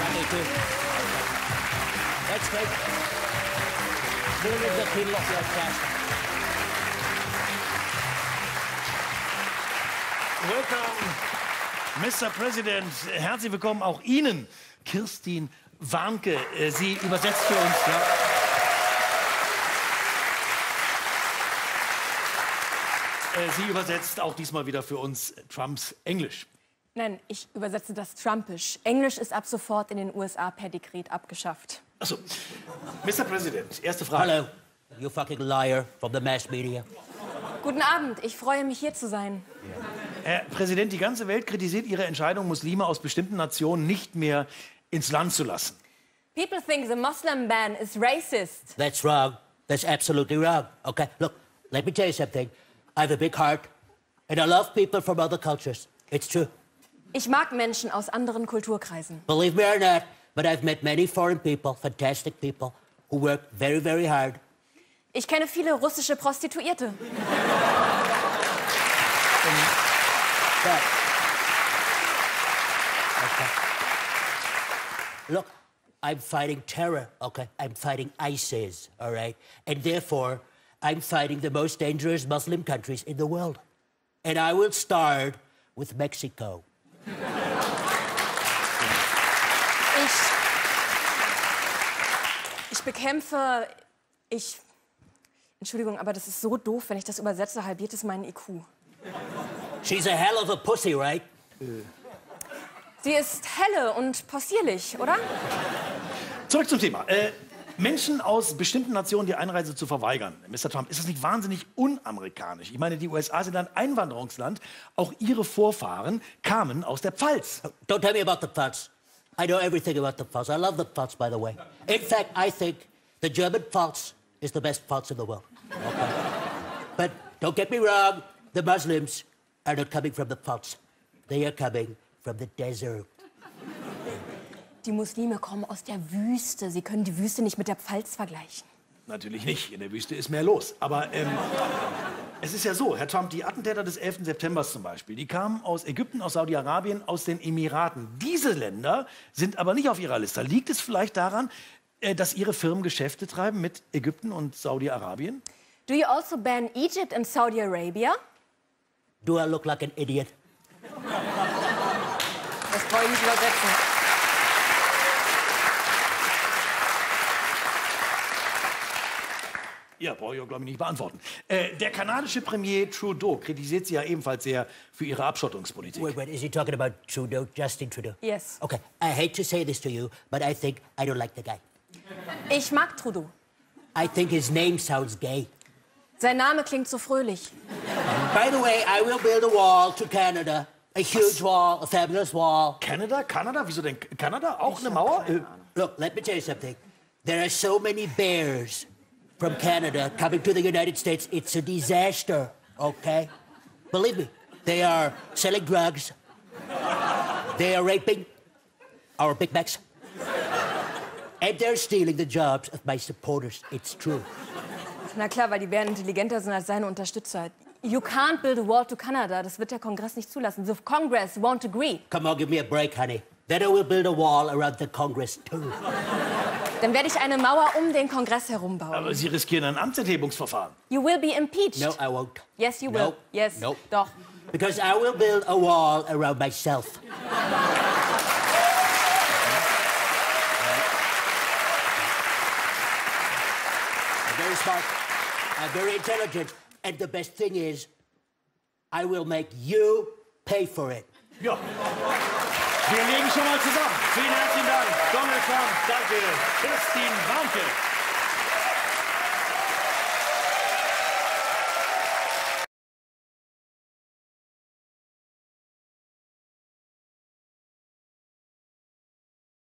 me too. Let's take millions of people off your chest. Welcome, Mr. President. Herzlich willkommen auch Ihnen, Kirstin Warnke. Sie übersetzt für uns. Ja. Sie übersetzt auch diesmal wieder für uns Trumps Englisch. Nein, ich übersetze das Trumpisch. Englisch ist ab sofort in den USA per Dekret abgeschafft. Achso, Mr. President, erste Frage. Hello, you fucking liar from the mass media. Guten Abend, ich freue mich, hier zu sein. Herr Präsident, die ganze Welt kritisiert Ihre Entscheidung, Muslime aus bestimmten Nationen nicht mehr ins Land zu lassen. People think the Muslim ban is racist. That's wrong. That's absolutely wrong. Okay, look, let me tell you something. I have a big heart, and I love people from other cultures. It's true. Ich mag Menschen aus anderen Kulturkreisen. Believe me or not, but I've met many foreign people, fantastic people, who work very, very hard. Ich kenne viele russische Prostituierte. But, okay. Look, I'm fighting terror, okay? I'm fighting ISIS, all right? And therefore, I'm fighting the most dangerous Muslim countries in the world. And I will start with Mexico. Ich bekämpfe... Entschuldigung, aber das ist so doof, wenn ich das übersetze, halbiert es meinen IQ. She's a hell of a pussy, right? Sie ist helle und possierlich, oder? Zurück zum Thema. Menschen aus bestimmten Nationen die Einreise zu verweigern. Mr. Trump, ist das nicht wahnsinnig unamerikanisch? Ich meine, die USA sind ein Einwanderungsland. Auch Ihre Vorfahren kamen aus der Pfalz. Don't tell me about the Pfalz. I know everything about the Pfalz. I love the Pfalz, by the way. In fact, I think the German Pfalz is the best Pfalz in the world. Okay? But don't get me wrong, the Muslims are not coming from the Pfalz. They are coming from the desert. Die Muslime kommen aus der Wüste. Sie können die Wüste nicht mit der Pfalz vergleichen. Natürlich nicht. In der Wüste ist mehr los. Aber es ist ja so, Herr Trump, die Attentäter des 11. September zum Beispiel, die kamen aus Ägypten, aus Saudi-Arabien, aus den Emiraten. Diese Länder sind aber nicht auf Ihrer Liste. Liegt es vielleicht daran, dass Ihre Firmen Geschäfte treiben mit Ägypten und Saudi-Arabien? Do you also ban Egypt and Saudi Arabia? Do I look like an idiot? Das brauche ich nicht übersetzen. Ja, brauche ich auch, glaube ich, nicht beantworten. Der kanadische Premier Trudeau kritisiert Sie ja ebenfalls sehr für Ihre Abschottungspolitik. Wait, is he talking about Trudeau, Justin Trudeau? Yes. Okay, I hate to say this to you, but I think I don't like the guy. Ich mag Trudeau. I think his name sounds gay. Sein Name klingt so fröhlich. By the way, I will build a wall to Canada. A huge wall, a fabulous wall. Kanada? Wieso denn Kanada? Auch eine Mauer? Look, let me tell you something. There are so many bears from Canada coming to the United States. It's a disaster, okay? Believe me, they are selling drugs. They are raping our Big Macs. And they're stealing the jobs of my supporters. It's true. Na klar, weil die Bären intelligenter sind als seine Unterstützer. You can't build a wall to Canada. Das wird der Kongress nicht zulassen. The Congress won't agree. Come on, give me a break, honey. Then I will build a wall around the Congress, too. Dann werde ich eine Mauer um den Kongress herum bauen. Aber Sie riskieren ein Amtsenthebungsverfahren. You will be impeached. No, I won't. Yes, you will. Nope. Yes. Nope. Doch. Because I will build a wall around myself. I'm very smart. I'm very intelligent. And the best thing is, I will make you pay for it. Ja. Wir legen schon mal zusammen. Vielen herzlichen Dank. Donald Trump, danke. Kirstin Warnke.